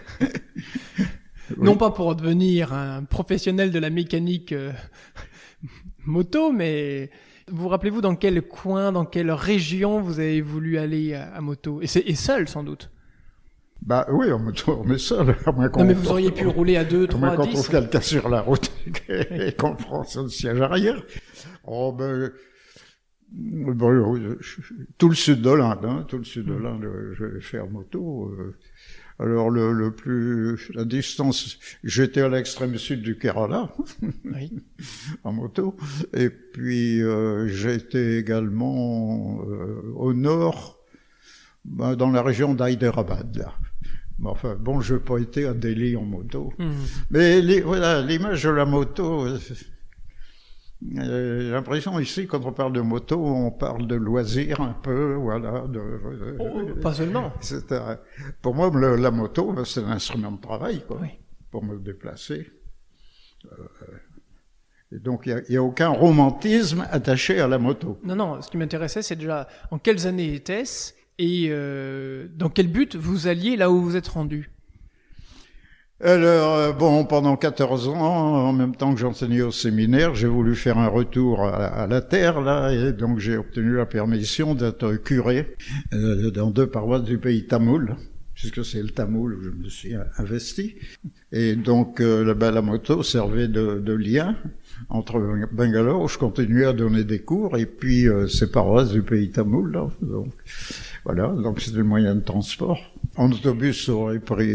Non pas pour devenir un professionnel de la mécanique moto, mais vous rappelez-vous dans quel coin, dans quelle région vous avez voulu aller à moto? Et seul, sans doute. Oui, en moto, on est seul. Non, mais vous auriez pu rouler à 2, 3, 10. Quand on trouve quelqu'un sur la route et qu'on prend son siège arrière. Tout le sud de l'Inde, je vais faire moto. Alors la distance, j'étais à l'extrême sud du Kerala, oui. en moto, et puis j'étais également au nord, dans la région d'Hyderabad, là. Je n'ai pas été à Delhi en moto, mais voilà, l'image de la moto. J'ai l'impression ici, quand on parle de moto, on parle de loisirs un peu, voilà. Pas seulement. Pour moi, la moto, c'est un instrument de travail, quoi, pour me déplacer. Et donc, il n'y a aucun romantisme attaché à la moto. Non, ce qui m'intéressait, c'est déjà en quelles années était-ce et dans quel but vous alliez là où vous êtes rendu? Alors, pendant 14 ans, en même temps que j'enseignais au séminaire, j'ai voulu faire un retour à la terre, là, et donc j'ai obtenu la permission d'être curé dans 2 paroisses du pays tamoul, puisque c'est le tamoul où je me suis investi. Et donc, la moto servait de lien entre Bangalore, où je continuais à donner des cours, et puis ces paroisses du pays tamoul, là. Donc, voilà, donc c'était le moyen de transport. En autobus, ça aurait pris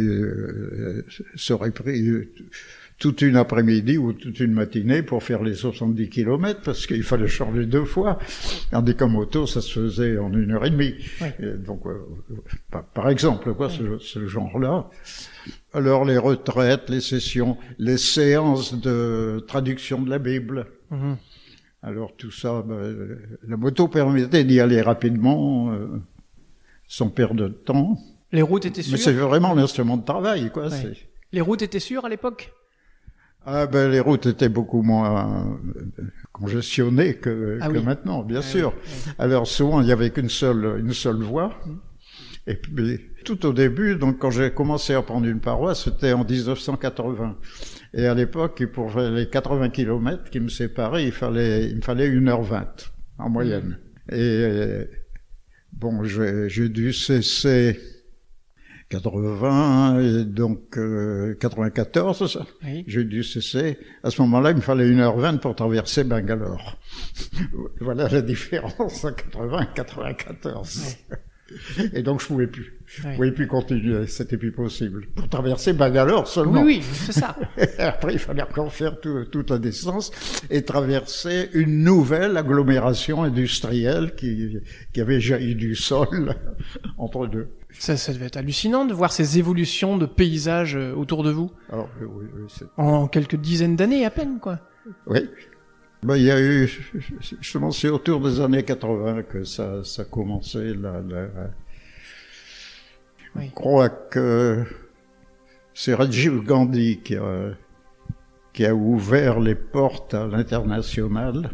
toute une après-midi ou toute une matinée pour faire les 70 kilomètres, parce qu'il fallait changer 2 fois. Tandis qu'en moto, ça se faisait en 1h30. Oui. Et donc, par exemple, ce genre-là. Alors, les retraites, les sessions, les séances de traduction de la Bible. Alors, tout ça, la moto permettait d'y aller rapidement, sans perdre de temps. Les routes étaient sûres? Mais c'est vraiment l'instrument de travail, quoi. Ouais. Les routes étaient sûres à l'époque? Les routes étaient beaucoup moins congestionnées que maintenant, bien sûr. Oui. Alors souvent, il n'y avait qu'une seule voie. Et puis, tout au début, donc quand j'ai commencé à prendre une paroisse, c'était en 1980. Et à l'époque, pour les 80 kilomètres qui me séparaient, il me fallait 1h20 en moyenne. Et j'ai dû cesser 80 et donc 94, oui. J'ai dû cesser. À ce moment-là, il me fallait 1h20 pour traverser Bangalore. Voilà la différence à 80 et 94. Et donc je pouvais plus. Oui. Je pouvais plus continuer, c'était plus possible. Pour traverser Bangalore seulement. Oui, c'est ça. Après, il fallait encore faire toute la distance et traverser une nouvelle agglomération industrielle qui avait jailli du sol entre deux. Ça devait être hallucinant de voir ces évolutions de paysages autour de vous. Alors, oui, En quelques dizaines d'années à peine, quoi. Oui. Ben, il y a eu, justement, c'est autour des années 80 que ça a commencé. Oui. Je crois que c'est Rajiv Gandhi qui a ouvert les portes à l'international.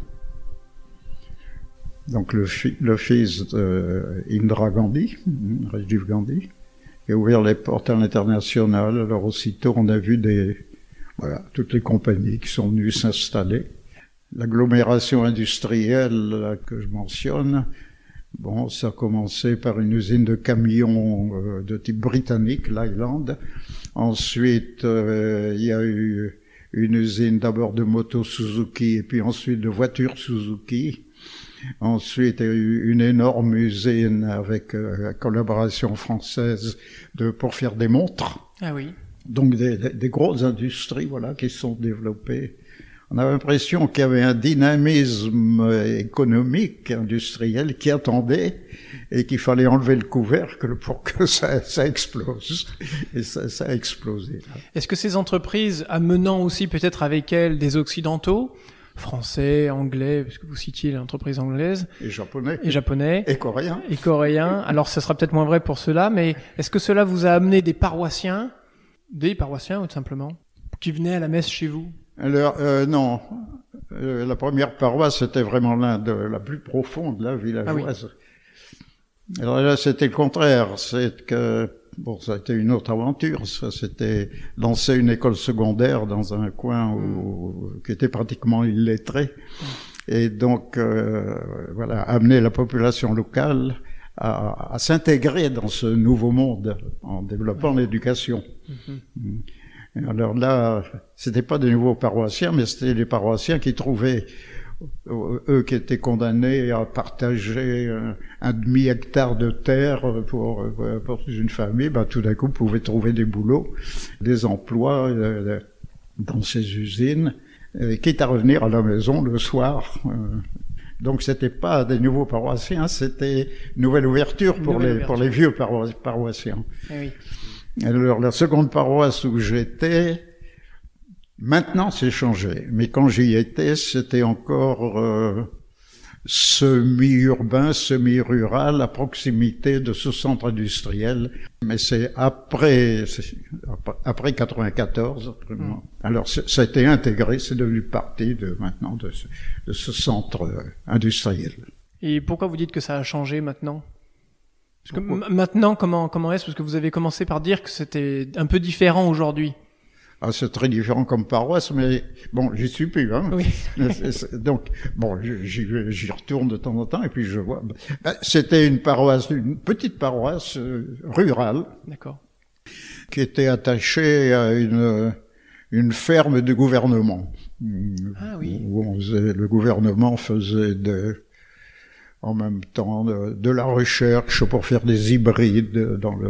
Donc le fils d'Indira Gandhi, Rajiv Gandhi, qui a ouvert les portes à l'international. Alors aussitôt on a vu toutes les compagnies qui sont venues s'installer. L'agglomération industrielle que je mentionne, bon, ça a commencé par une usine de camions de type britannique, Leyland. Ensuite, il y a eu une usine d'abord de motos Suzuki et puis ensuite de voitures Suzuki. Ensuite, il y a eu une énorme usine avec la collaboration française pour faire des montres. Ah oui. Donc des grosses industries, voilà, qui se sont développées. On a l'impression qu'il y avait un dynamisme économique, industriel qui attendait et qu'il fallait enlever le couvercle pour que ça explose. Et ça a explosé. Est-ce que ces entreprises, amenant aussi peut-être avec elles des Occidentaux, français, anglais, puisque vous citiez l'entreprise anglaise, et japonais, et coréens, alors ce sera peut-être moins vrai pour ceux-là, mais est-ce que cela vous a amené des paroissiens ou tout simplement, qui venaient à la messe chez vous? Alors, non. La première paroisse, c'était vraiment la plus profonde, la villageoise. Ah oui. Alors là, c'était le contraire. C'est que, bon, ça a été une autre aventure. Ça, c'était lancer une école secondaire dans un coin qui était pratiquement illettré. Et donc, voilà, amener la population locale à s'intégrer dans ce nouveau monde en développant l'éducation. Alors là, c'était pas des nouveaux paroissiens, mais c'était les paroissiens qui trouvaient, eux qui étaient condamnés à partager un demi-hectare de terre pour une famille, ben, tout d'un coup pouvaient trouver des boulots, des emplois dans ces usines, quitte à revenir à la maison le soir. Donc c'était pas des nouveaux paroissiens, c'était une nouvelle ouverture pour les vieux paroissiens. Oui. Alors, la seconde paroisse où j'étais, maintenant c'est changé. Mais quand j'y étais, c'était encore semi-urbain, semi-rural, à proximité de ce centre industriel. Mais c'est après 94. Alors, ça a été intégré, c'est devenu partie de ce centre industriel. Et pourquoi vous dites que ça a changé maintenant ? Parce que maintenant, comment est-ce? Parce que vous avez commencé par dire que c'était un peu différent aujourd'hui. Ah, c'est très différent comme paroisse, mais bon, j'y suis plus, hein. Oui. Donc, bon, j'y retourne de temps en temps et puis je vois. C'était une petite paroisse rurale. D'accord. Qui était attachée à une ferme de gouvernement. Ah oui. Où le gouvernement faisait en même temps de la recherche pour faire des hybrides dans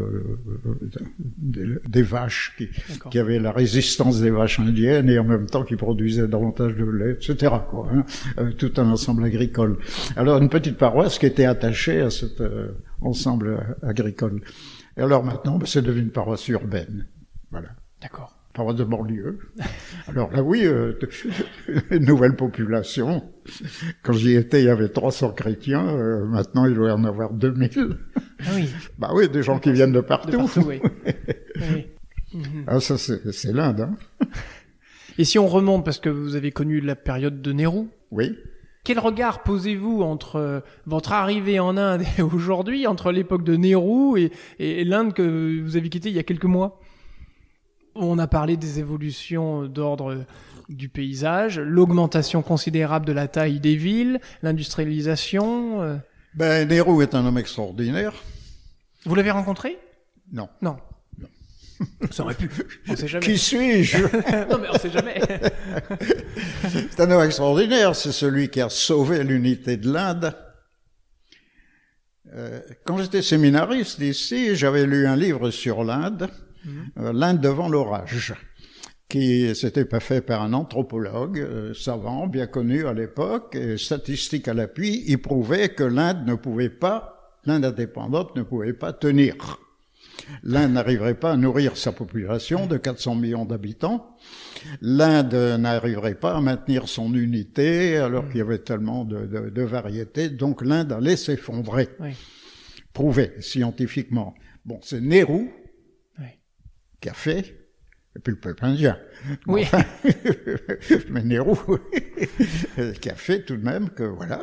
des vaches qui avaient la résistance des vaches indiennes et en même temps qui produisaient davantage de lait, etc. quoi, hein, tout un ensemble agricole. Alors une petite paroisse qui était attachée à cet ensemble agricole. Et alors maintenant, c'est devenu une paroisse urbaine. Voilà. D'accord. Paroisse de banlieue. Alors là, oui, une nouvelle population. Quand j'y étais, il y avait 300 chrétiens. Maintenant, il doit y en avoir 2000. Ah oui. Bah oui, des gens qui viennent de partout. De partout, oui. Oui. Ah, ça, c'est l'Inde, hein. Et si on remonte, parce que vous avez connu la période de Nehru. Oui. Quel regard posez-vous entre votre arrivée en Inde et aujourd'hui, entre l'époque de Nehru et l'Inde que vous avez quittée il y a quelques mois? On a parlé des évolutions d'ordre du paysage, l'augmentation considérable de la taille des villes, l'industrialisation. Nehru est un homme extraordinaire. Vous l'avez rencontré? Non. Non. Ça aurait pu. On sait jamais. Qui suis-je? Non, mais on sait jamais. C'est un homme extraordinaire. C'est celui qui a sauvé l'unité de l'Inde. Quand j'étais séminariste ici, j'avais lu un livre sur l'Inde, L'Inde devant l'orage, qui s'était pas fait par un anthropologue savant, bien connu à l'époque, et statistique à l'appui, il prouvait que l'Inde indépendante ne pouvait pas tenir. L'Inde n'arriverait pas à nourrir sa population de 400 millions d'habitants. L'Inde n'arriverait pas à maintenir son unité alors qu'il y avait tellement de variétés. Donc l'Inde allait s'effondrer. Oui. Prouvé scientifiquement. Bon, c'est Nehru qui a fait, et puis le peuple indien. Oui. Enfin, mais Nehru qui a fait tout de même que voilà.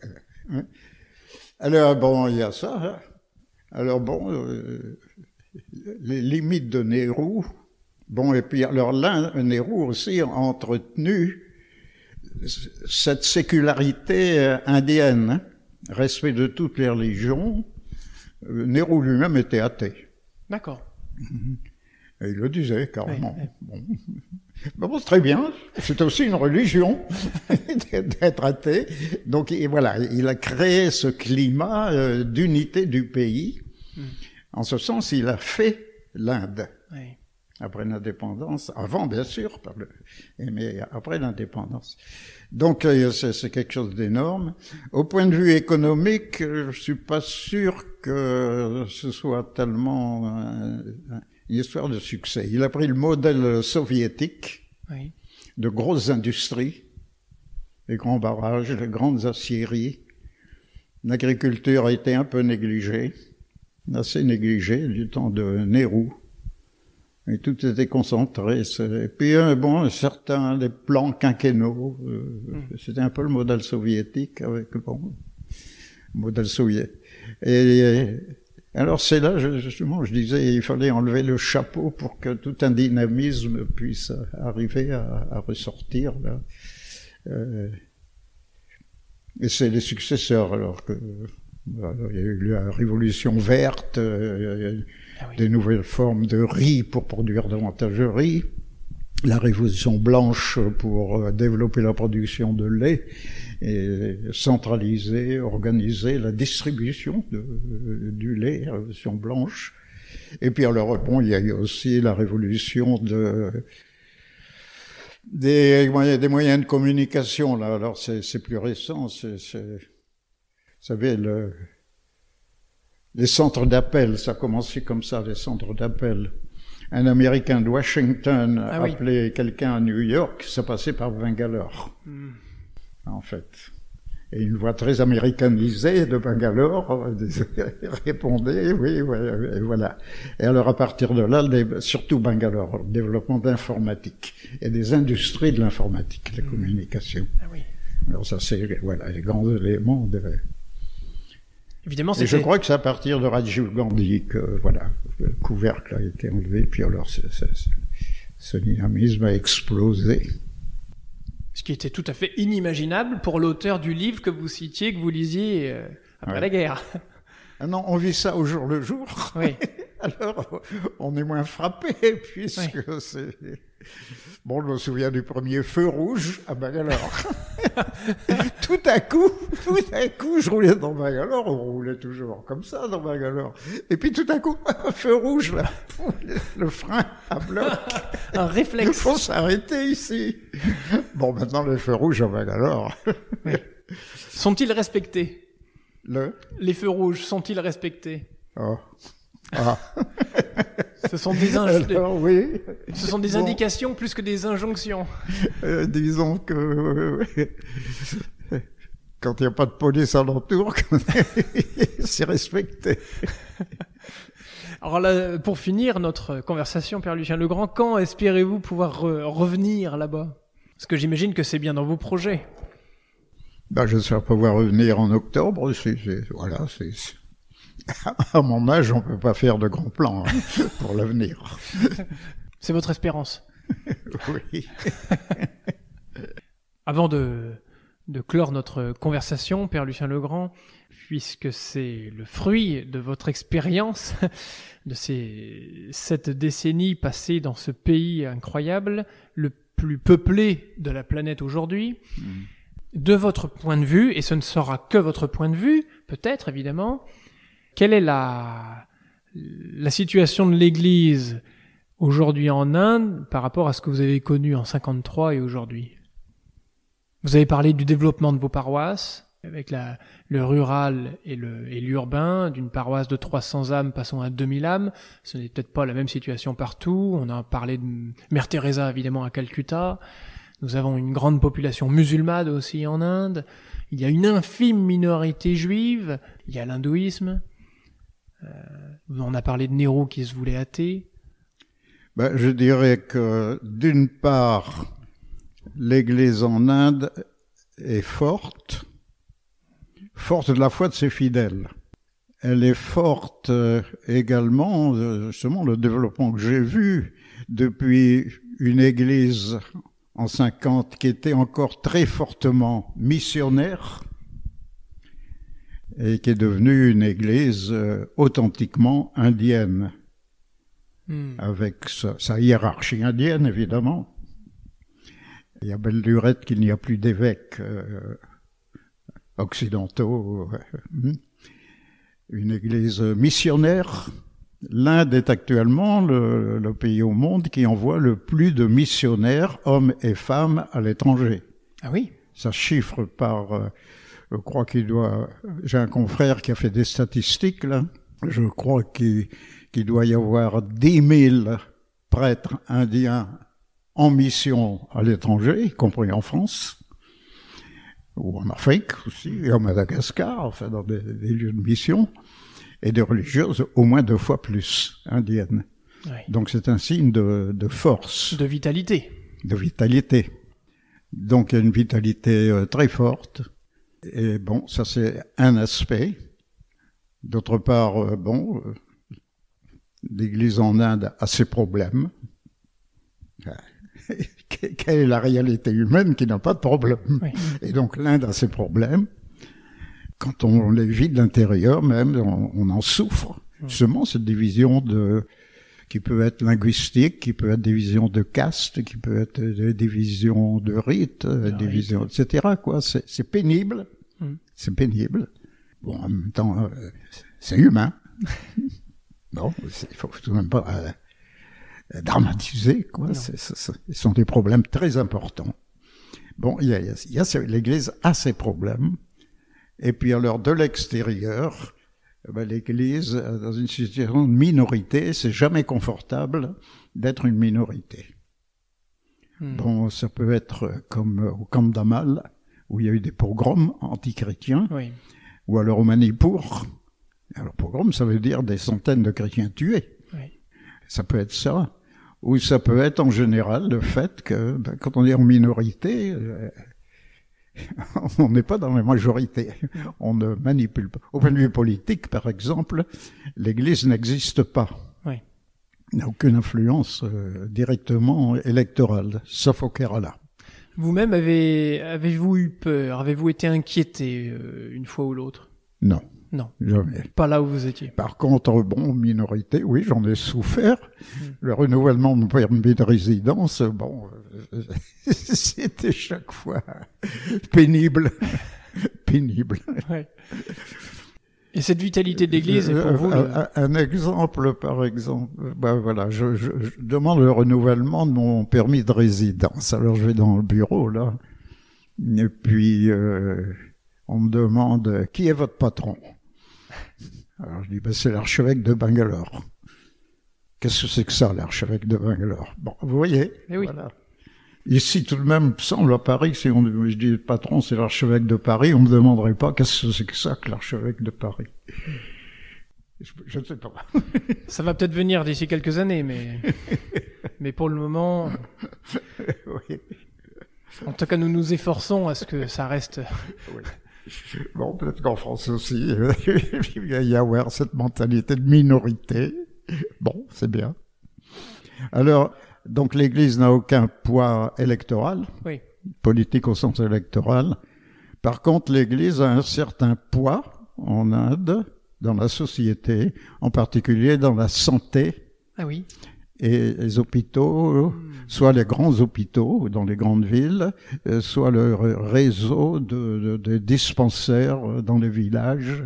Alors bon, il y a ça. Hein. Alors bon, les limites de Nehru. Bon, et puis alors là, Nehru aussi a entretenu cette sécularité indienne, hein, respect de toutes les religions. Nehru lui-même était athée. D'accord. Et il le disait carrément. Oui. Bon, c'est très bien. C'est aussi une religion d'être athée. Donc voilà, il a créé ce climat d'unité du pays. En ce sens, il a fait l'Inde. Oui. Après l'indépendance, avant bien sûr, mais après l'indépendance. Donc c'est quelque chose d'énorme. Au point de vue économique, je suis pas sûr que ce soit tellement une histoire de succès. Il a pris le modèle soviétique, oui, de grosses industries, les grands barrages, les grandes aciéries. L'agriculture a été un peu négligée, assez négligée du temps de Nehru. Et tout était concentré. Et puis, bon, certains des plans quinquennaux, c'était un peu le modèle soviétique avec, bon, modèle soviétique. Et alors c'est là, justement, je disais, il fallait enlever le chapeau pour que tout un dynamisme puisse arriver à ressortir, là. Et c'est les successeurs, alors que il y a eu la révolution verte, des nouvelles formes de riz pour produire davantage de riz, la révolution blanche pour développer la production de lait et centraliser, organiser la distribution du lait, la révolution blanche. Et puis alors, bon, il y a eu aussi la révolution des moyens de communication, là. Alors c'est plus récent, vous savez, les centres d'appel, ça a commencé comme ça, les centres d'appel. Un Américain de Washington appelait quelqu'un à New York, ça passait par Bangalore, en fait. Et une voix très américanisée de Bangalore répondait, oui, et voilà. Et alors à partir de là, surtout Bangalore, le développement d'informatique et des industries de l'informatique, la communication. Ah oui. Alors ça, c'est voilà les grands éléments de... Évidemment, et je crois que c'est à partir de Rajiv Gandhi que, voilà, le couvercle a été enlevé, puis alors ce dynamisme a explosé. Ce qui était tout à fait inimaginable pour l'auteur du livre que vous citiez, que vous lisiez après la guerre. Ah non, on vit ça au jour le jour. Oui. Alors, on est moins frappé, puisque c'est... Bon, je me souviens du premier feu rouge à Bangalore. Tout à coup, je roulais dans Bangalore, on roulait toujours comme ça dans Bangalore. Et puis tout à coup, un feu rouge, là, le frein à bloc. Un réflexe. Il faut s'arrêter ici. Bon, maintenant, les feux rouges à Bangalore. Oui. Sont-ils respectés? Les feux rouges, sont-ils respectés? Oh. Ah. Ce sont des Ce sont des indications plus que des injonctions. Disons que quand il n'y a pas de police alentour, c'est respecté. Alors là, pour finir notre conversation, Père Lucien Legrand, quand espérez-vous pouvoir revenir là-bas? Parce que j'imagine que c'est bien dans vos projets. Ben, j'espère pouvoir revenir en octobre. Voilà, à mon âge, on ne peut pas faire de grands plans pour l'avenir. C'est votre espérance. Oui. Avant de clore notre conversation, Père Lucien Legrand, puisque c'est le fruit de votre expérience, de ces 7 décennies passées dans ce pays incroyable, le plus peuplé de la planète aujourd'hui, de votre point de vue, et ce ne sera que votre point de vue, peut-être évidemment, Quelle est la situation de l'Église aujourd'hui en Inde par rapport à ce que vous avez connu en 53 et aujourd'hui? Vous avez parlé du développement de vos paroisses, avec le rural et l'urbain, d'une paroisse de 300 âmes passant à 2000 âmes. Ce n'est peut-être pas la même situation partout. On a parlé de Mère Teresa, évidemment, à Calcutta. Nous avons une grande population musulmane aussi en Inde. Il y a une infime minorité juive. Il y a l'hindouisme. On a parlé de Nehru qui se voulait athée. Je dirais que, d'une part, l'Église en Inde est forte de la foi de ses fidèles. Elle est forte également, justement, le développement que j'ai vu depuis une Église en 50 qui était encore très fortement missionnaire et qui est devenue une Église authentiquement indienne, avec sa hiérarchie indienne, évidemment. Il y a belle lurette qu'il n'y a plus d'évêques occidentaux. Une église missionnaire. L'Inde est actuellement le pays au monde qui envoie le plus de missionnaires, hommes et femmes, à l'étranger. Ah oui? Ça chiffre par... je crois j'ai un confrère qui a fait des statistiques, là. Je crois qu'il doit y avoir 10 000 prêtres indiens en mission à l'étranger, y compris en France, ou en Afrique aussi, et en Madagascar, enfin dans des lieux de mission, et des religieuses au moins 2 fois plus indiennes. Oui. Donc c'est un signe de force. De vitalité. De vitalité. Donc il y a une vitalité très forte. Et bon, ça c'est un aspect. D'autre part, l'Église en Inde a ses problèmes. Quelle est la réalité humaine qui n'a pas de problème? Oui. Et donc l'Inde a ses problèmes. Quand on les vit de l'intérieur même, on en souffre. Justement, cette division qui peut être linguistique, qui peut être des divisions de caste, qui peut être des divisions de rites, divisions, etc. quoi. C'est pénible. C'est pénible. Bon, en même temps, c'est humain. Bon, il faut tout de même pas dramatiser, quoi. Ce sont des problèmes très importants. Bon, l'Église a ses problèmes. Et puis alors, de l'extérieur, l'Église, dans une situation de minorité, c'est jamais confortable d'être une minorité. Bon, ça peut être comme au camp d'Amal, où il y a eu des pogroms anti-chrétiens, ou alors au Manipur. Alors, pogrom, ça veut dire des centaines de chrétiens tués. Oui. Ça peut être ça. Ou ça peut être en général le fait que, quand on est en minorité, on n'est pas dans la majorité. On ne manipule pas. Au point de vue politique, par exemple, l'Église n'existe pas. Oui. Il n'a aucune influence directement électorale, sauf au Kerala. Vous-même, avez-vous eu peur? Avez-vous été inquiété une fois ou l'autre? Non. Non, jamais. Pas là où vous étiez. Par contre, minorité, oui, j'en ai souffert. Le renouvellement de mon permis de résidence, c'était chaque fois pénible. Pénible. Ouais. Et cette vitalité de l'Église, est pour vous... Un exemple, par exemple, je demande le renouvellement de mon permis de résidence. Alors, je vais dans le bureau, là, et puis on me demande « Qui est votre patron ?» Alors je dis, c'est l'archevêque de Bangalore. Qu'est-ce que c'est que ça, l'archevêque de Bangalore? Bon, vous voyez, oui. Voilà. Ici, tout de même, semble à Paris, si je dis le patron, c'est l'archevêque de Paris, on me demanderait pas qu'est-ce que c'est que ça, que l'archevêque de Paris. Je ne sais pas. Ça va peut-être venir d'ici quelques années, mais pour le moment... Oui. En tout cas, nous nous efforçons à ce que ça reste... Oui. Bon, peut-être qu'en France aussi, il va y avoir cette mentalité de minorité. Bon, c'est bien. Alors, donc l'Église n'a aucun poids électoral, politique au sens électoral. Par contre, l'Église a un certain poids en Inde, dans la société, en particulier dans la santé. Ah oui. Et les hôpitaux, soit les grands hôpitaux dans les grandes villes, soit le réseau de dispensaires dans les villages,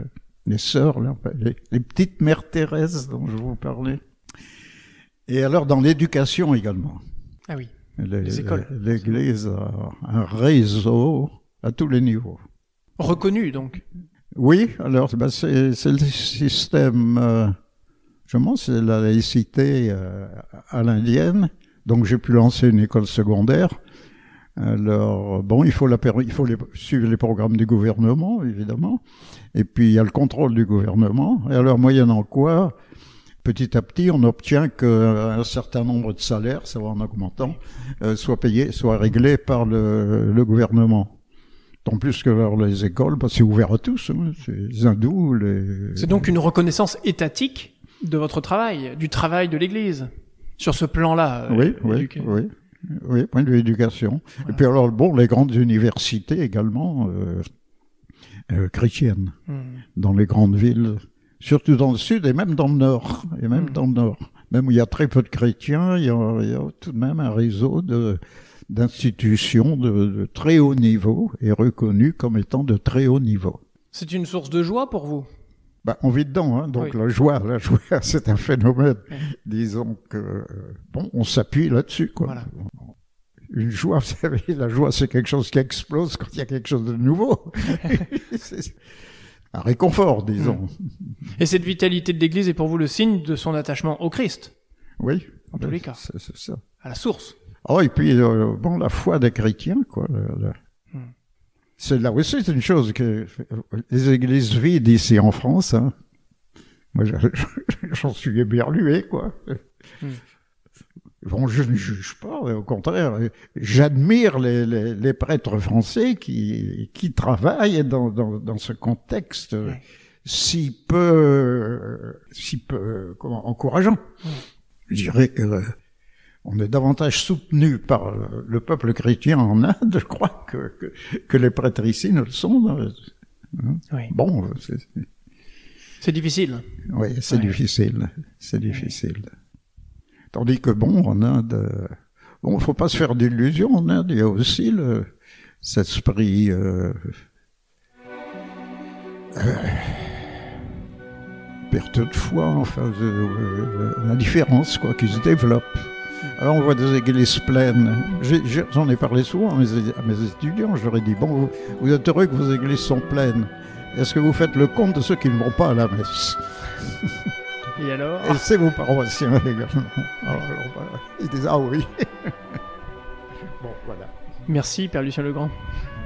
les sœurs, là, les petites mères Thérèse dont je vous parlais. Et alors dans l'éducation également. Ah oui, les écoles. L'Église a un réseau à tous les niveaux. Reconnu donc. Oui, alors c'est le système, je pense, c'est la laïcité à l'indienne. Donc j'ai pu lancer une école secondaire. Alors bon, il faut suivre les programmes du gouvernement, évidemment. Et puis il y a le contrôle du gouvernement. Et alors moyennant quoi, petit à petit, on obtient qu'un certain nombre de salaires, ça va en augmentant, soit réglé par le gouvernement. En plus que alors, les écoles, c'est ouvert à tous, hein, c'est les hindous, C'est donc une reconnaissance étatique de votre travail, du travail de l'Église, sur ce plan-là. Oui, point de vue éducation. Voilà. Et puis alors, bon, les grandes universités également, chrétiennes, dans les grandes villes, surtout dans le sud et même dans le nord, Même où il y a très peu de chrétiens, il y a tout de même un réseau d'institutions de très haut niveau et reconnues comme étant de très haut niveau. C'est une source de joie pour vous? On vit dedans, hein, donc oui. La joie, c'est un phénomène. Oui. Disons que, on s'appuie là-dessus, quoi. Voilà. Une joie, vous savez, la joie, c'est quelque chose qui explose quand il y a quelque chose de nouveau. C'est un réconfort, disons. Et cette vitalité de l'Église est pour vous le signe de son attachement au Christ? Oui. En tous les cas. C'est ça. À la source. Oh, et puis, la foi des chrétiens, quoi. C'est là aussi, c'est une chose que les églises vides ici en France, hein. Moi, j'en suis éberlué, quoi. Bon, je ne juge pas, au contraire, j'admire les prêtres français qui travaillent dans ce contexte si peu encourageant. Je dirais que on est davantage soutenu par le peuple chrétien en Inde, je crois, que les prêtres ici ne le sont. Oui. Bon, c'est difficile. Oui, c'est difficile. C'est difficile. Tandis que en Inde, faut pas se faire d'illusions. En Inde, il y a aussi cet esprit perte de foi, enfin, l'indifférence, quoi, qui se développe. Alors on voit des églises pleines. J'en ai parlé souvent à mes étudiants. Je leur ai dit, vous êtes heureux que vos églises sont pleines. Est-ce que vous faites le compte de ceux qui ne vont pas à la messe? Et alors? Et c'est vos paroissiens également. Alors, ils disent, ah oui. Bon, voilà. Merci, Père Lucien Legrand.